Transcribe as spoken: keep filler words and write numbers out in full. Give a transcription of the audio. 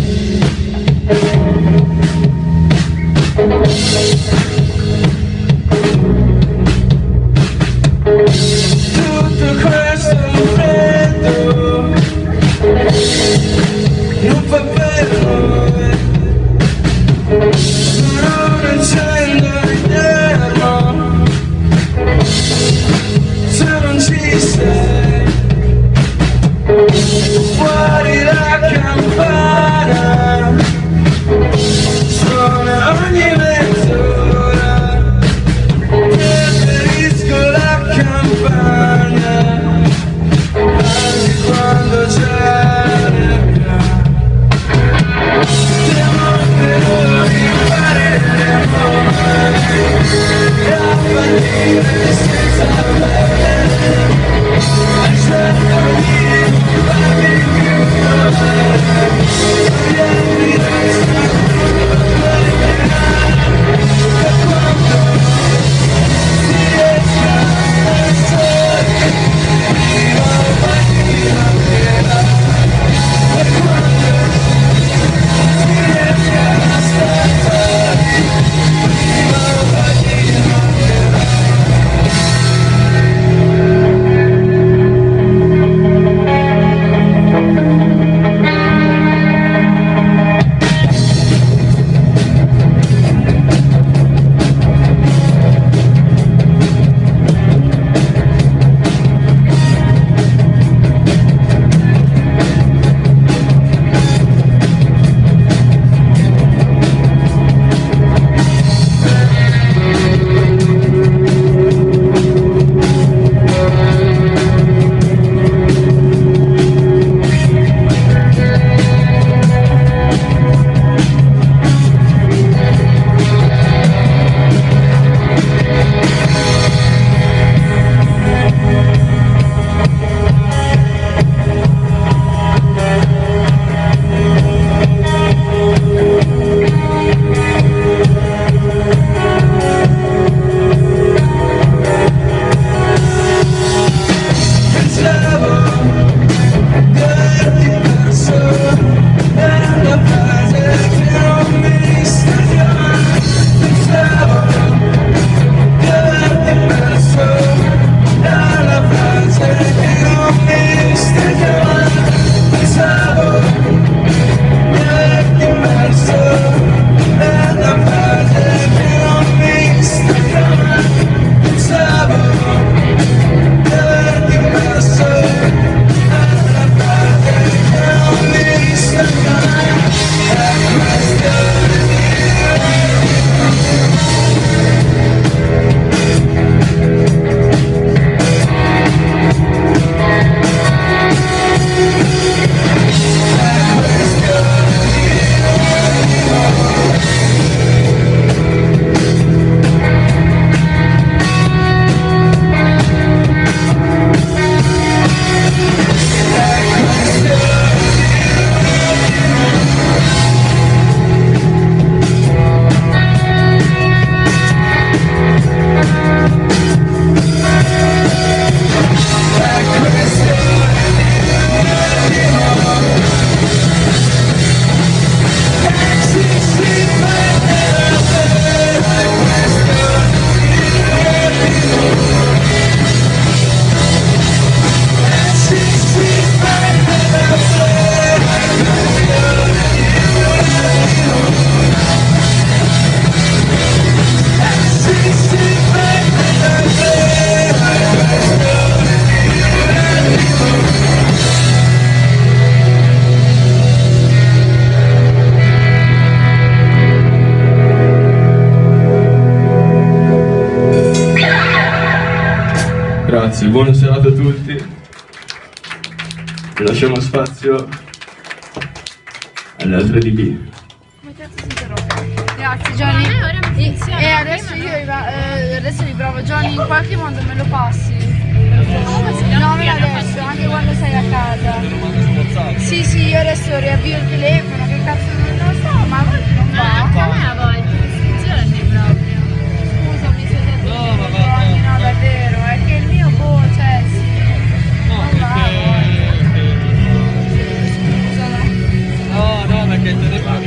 Grazie, buona serata a tutti. E lasciamo spazio alle altre D B. Come cazzo si interrompe? Grazie Johnny. E, e adesso io eh, adesso li provo. Johnny, in qualche modo me lo passi? No, me adesso, anche quando sei a casa. Sì, sì, io adesso riavvio il telefono, che cazzo non lo so, ma a volte non va. Anche a me a volte funziona proprio. Scusami se ti ho detto, Johnny, no davvero, è che il mio boh, cioè sì. Non va a volte. Scusalo. No, no, perché mettere